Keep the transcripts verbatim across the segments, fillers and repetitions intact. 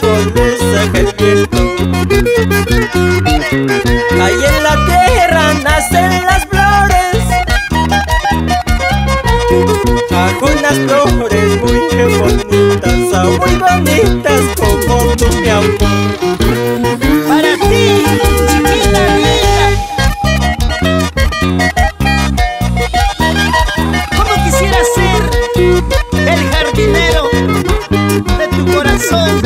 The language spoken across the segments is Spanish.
árboles el viento. Ahí en la tierra nacen las flores, algunas flores muy bonitas, ah, muy bonitas como tú, mi amor. Para ti, chiquita linda, como quisiera ser el jardinero de tu corazón.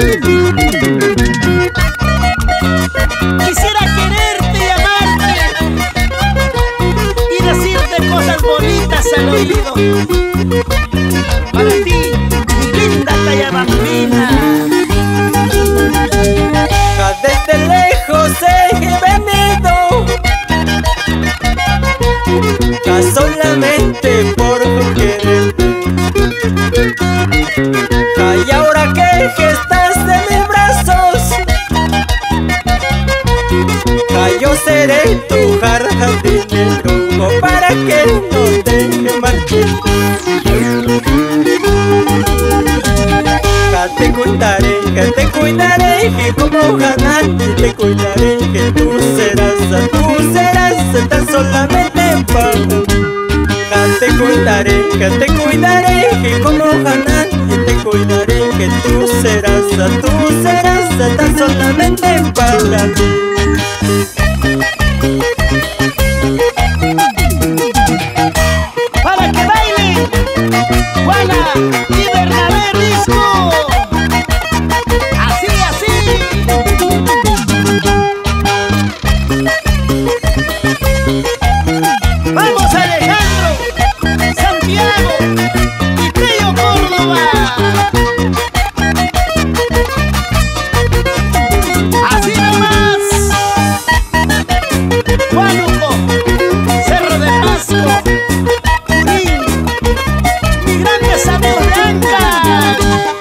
Quisiera quererte y amarte y decirte cosas bonitas al oído. Para ti, mi linda talla bambina. Desde lejos he venido, ya solamente por quererte. Y ahora que estás en mis brazos, yo seré tu jardinero para que no te marches. Te cuidaré, que te cuidaré, que como ganante te cuidaré, que tú serás, tú serás tan solamente para mí. Te cuidaré, que te cuidaré, que como ganante te cuidaré, que tú serás, tú serás tan solamente para mí. Para que bailen Juana y Bernabé Risco. Así, así. Vamos Alejandro, Santiago y Trío Córdoba. Así nomás. Huánuco, Cerro de Pasco, Junín, mi grande Sabor Blanca,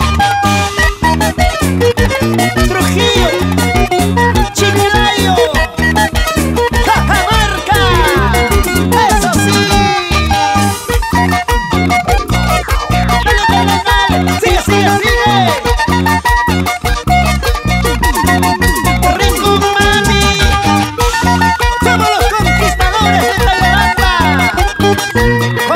Trujillo, Chiclayo, Cajamarca. Eso sí. Dale, dale, dale. Sigue, sigue, sigue. Rico mami, somos los conquistadores de Tayabamba.